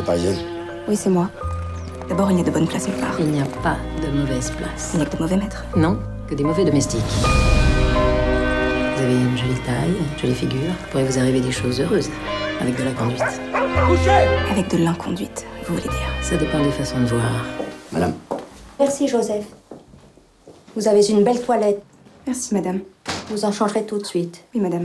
parisienne? Oui, c'est moi. D'abord, il n'y a de bonnes places nulle part. Il n'y a pas de mauvaise place. Il n'y a que de mauvais maîtres. Non, que des mauvais domestiques. Vous avez une jolie taille, une jolie figure. Il pourrait vous arriver des choses heureuses avec de la conduite. Avec de l'inconduite, vous voulez dire? Ça dépend des façons de voir. Madame. Merci, Joseph. Vous avez une belle toilette. Merci, madame. Vous en changerez tout de suite. Oui, madame.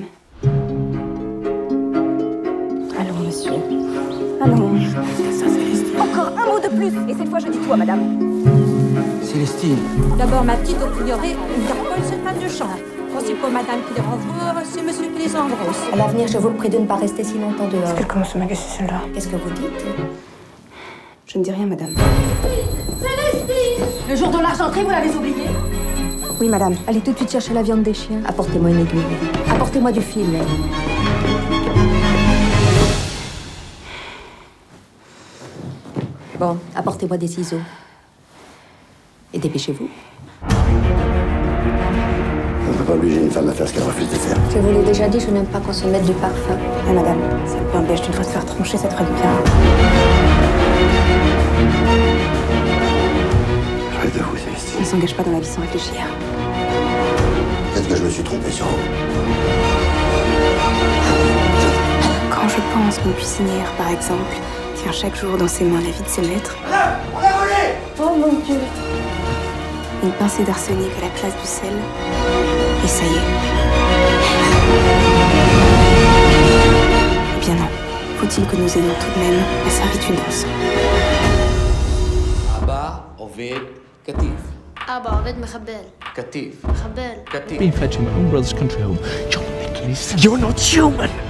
Allons, monsieur. Allons. Ça, Célestine. Encore un mot de plus, et cette fois je dis toi, madame. Célestine. D'abord, ma petite au prieuré, Interpol, c'est pas de champ. Quand c'est pas madame qui les renvoie, c'est monsieur qui les engrosse. À l'avenir, je vous prie de ne pas rester si longtemps dehors. Est-ce qu'elle commence à m'agacer celle-là? Qu'est-ce que vous dites? Je ne dis rien, madame. Le jour de l'argenterie, vous l'avez oublié? Oui, madame. Allez tout de suite chercher la viande des chiens. Apportez-moi une aiguille. Apportez-moi du fil. Bon, apportez-moi des ciseaux. Et dépêchez-vous. On ne peut pas obliger une femme à faire ce qu'elle refuse de faire. Je vous l'ai déjà dit, je n'aime pas qu'on se mette du parfum. Ah, madame, ça le pain belge d'une fois se faire troncher, ça te ferait du bien. Je reste de vous, Célestine. Ne s'engage pas dans la vie sans réfléchir. Peut-être que je me suis trompé sur vous. Quand je pense qu'une cuisinière, par exemple, tient chaque jour dans ses mains la vie de ses maîtres. Madame, on a volé! Oh mon Dieu! Une pincée d'arsenic à la place du sel. Et ça y est. Eh bien non. Faut-il que nous ayons tout de même la servitude ensemble? أبا عبيد كتيف أبا عبيد مخبال كتيف مخبال كتيف Been fed to my own brother's country home. You're making me sick. You're not human!